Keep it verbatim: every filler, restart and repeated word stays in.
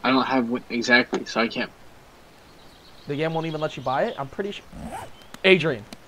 I don't have one exactly, so I can't. The game won't even let you buy it? I'm pretty sure. Adrian.